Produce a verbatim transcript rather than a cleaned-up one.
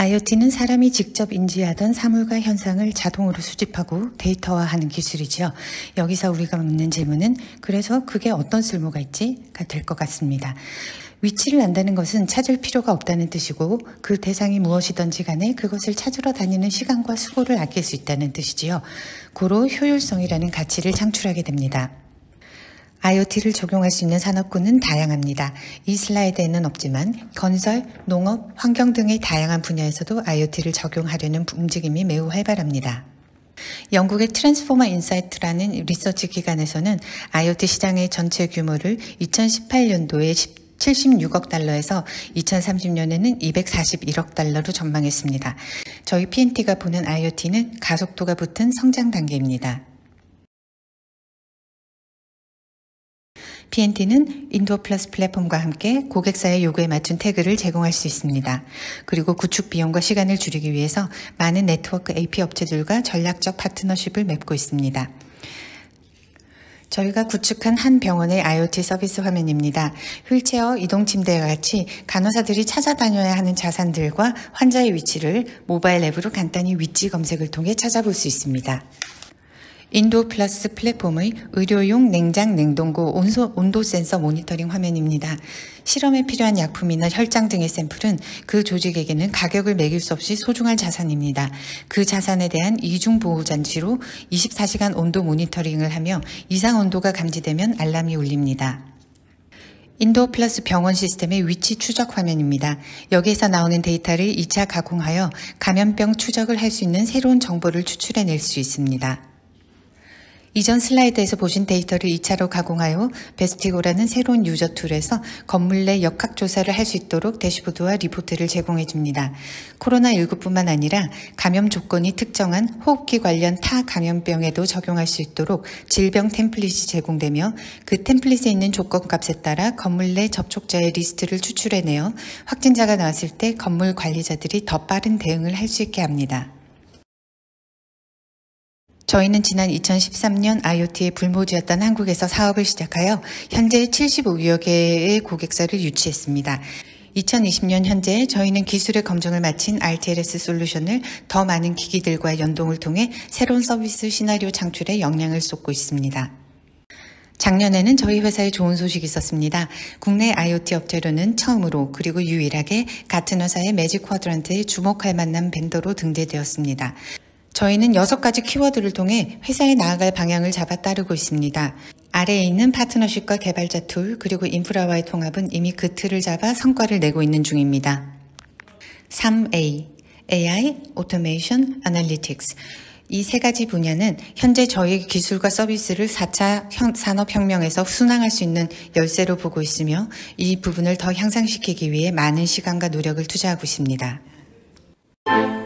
아이오티는 사람이 직접 인지하던 사물과 현상을 자동으로 수집하고 데이터화하는 기술이죠. 여기서 우리가 묻는 질문은 그래서 그게 어떤 쓸모가 있지?가 될 것 같습니다. 위치를 안다는 것은 찾을 필요가 없다는 뜻이고 그 대상이 무엇이든지 간에 그것을 찾으러 다니는 시간과 수고를 아낄 수 있다는 뜻이지요. 고로 효율성이라는 가치를 창출하게 됩니다. 아이오티를 적용할 수 있는 산업군은 다양합니다. 이 슬라이드에는 없지만 건설, 농업, 환경 등의 다양한 분야에서도 아이오티를 적용하려는 움직임이 매우 활발합니다. 영국의 트랜스포머 인사이트라는 리서치 기관에서는 아이오티 시장의 전체 규모를 이천십팔 년도에 칠십육억 달러에서 이천삼십 년에는 이백사십일억 달러로 전망했습니다. 저희 피엔티가 보는 아이오티는 가속도가 붙은 성장 단계입니다. 피엔티는 인도어 플러스 플랫폼과 함께 고객사의 요구에 맞춘 태그를 제공할 수 있습니다. 그리고 구축 비용과 시간을 줄이기 위해서 많은 네트워크 에이피아이 업체들과 전략적 파트너십을 맺고 있습니다. 저희가 구축한 한 병원의 아이오티 서비스 화면입니다. 휠체어, 이동침대와 같이 간호사들이 찾아다녀야 하는 자산들과 환자의 위치를 모바일 앱으로 간단히 위치 검색을 통해 찾아볼 수 있습니다. 인도어 플러스 플랫폼의 의료용 냉장, 냉동고, 온소, 온도 센서 모니터링 화면입니다. 실험에 필요한 약품이나 혈장 등의 샘플은 그 조직에게는 가격을 매길 수 없이 소중한 자산입니다. 그 자산에 대한 이중 보호 장치로 이십사 시간 온도 모니터링을 하며 이상 온도가 감지되면 알람이 울립니다. 인도어 플러스 병원 시스템의 위치 추적 화면입니다. 여기에서 나오는 데이터를 이 차 가공하여 감염병 추적을 할 수 있는 새로운 정보를 추출해낼 수 있습니다. 이전 슬라이드에서 보신 데이터를 이 차로 가공하여 베스티고라는 새로운 유저 툴에서 건물 내 역학조사를 할 수 있도록 대시보드와 리포트를 제공해 줍니다. 코로나십구뿐만 아니라 감염 조건이 특정한 호흡기 관련 타 감염병에도 적용할 수 있도록 질병 템플릿이 제공되며 그 템플릿에 있는 조건값에 따라 건물 내 접촉자의 리스트를 추출해내어 확진자가 나왔을 때 건물 관리자들이 더 빠른 대응을 할 수 있게 합니다. 저희는 지난 이천십삼 년 아이오티의 불모지였던 한국에서 사업을 시작하여 현재 칠십오여 개의 고객사를 유치했습니다. 이천이십 년 현재 저희는 기술의 검증을 마친 알티엘에스 솔루션을 더 많은 기기들과 연동을 통해 새로운 서비스 시나리오 창출에 역량을 쏟고 있습니다. 작년에는 저희 회사에 좋은 소식이 있었습니다. 국내 아이오티 업체로는 처음으로 그리고 유일하게 같은 회사의 매직 쿼드란트에 주목할 만한 벤더로 등재되었습니다. 저희는 여섯 가지 키워드를 통해 회사에 나아갈 방향을 잡아 따르고 있습니다. 아래에 있는 파트너십과 개발자 툴 그리고 인프라와의 통합은 이미 그 틀을 잡아 성과를 내고 있는 중입니다. 삼 에이, 에이아이, 오토메이션, 애널리틱스. 이 세 가지 분야는 현재 저희 기술과 서비스를 사 차 산업혁명에서 순항할 수 있는 열쇠로 보고 있으며 이 부분을 더 향상시키기 위해 많은 시간과 노력을 투자하고 있습니다.